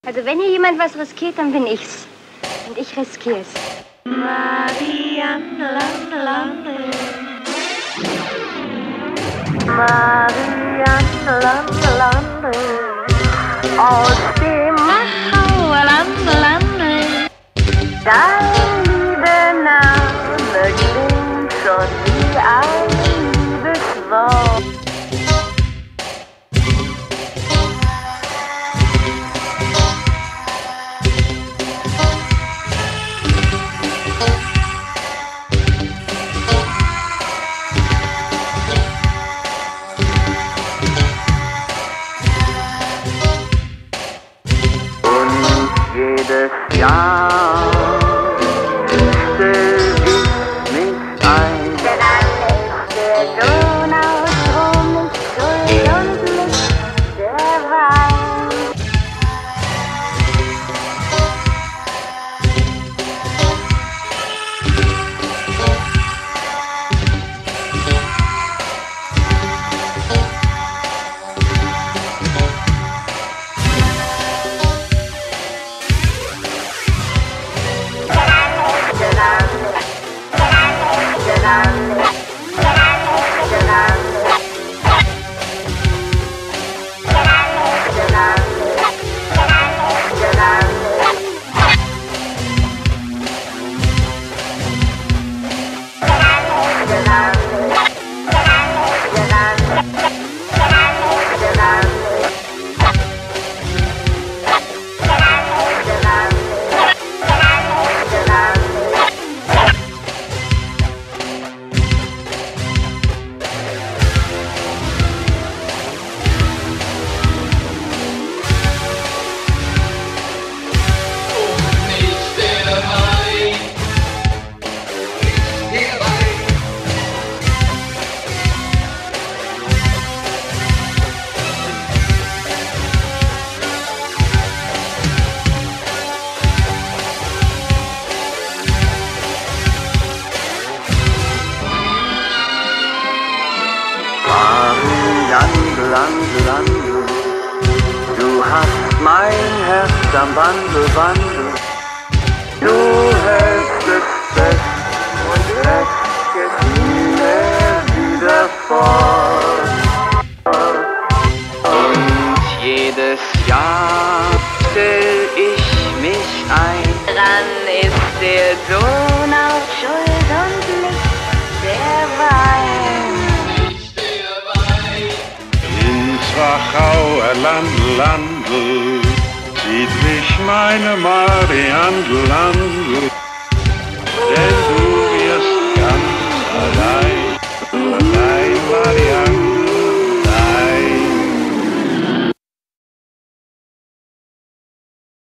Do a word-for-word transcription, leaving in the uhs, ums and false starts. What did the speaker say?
Also wenn hier jemand was riskiert, dann bin ich's. Und ich riskier's. Mariandl, Mariandl, aus dem Nachmann. Dein liebe Name klingt schon wie ein Liebeswort. Jedes Jahr stell ich mich ein, denn alles der Donau nicht schuld und nicht der Wein. Mariandl, du hast mein Herz am Bande, Bande. Du hältst es fest und lässt es nie mehr wieder fort. Und jedes Jahr stell ich mich ein, dran ist der Donau schuld und nicht der Wein. Wachau, Landl, Landl, sieht mich meine Mariandl, Landl.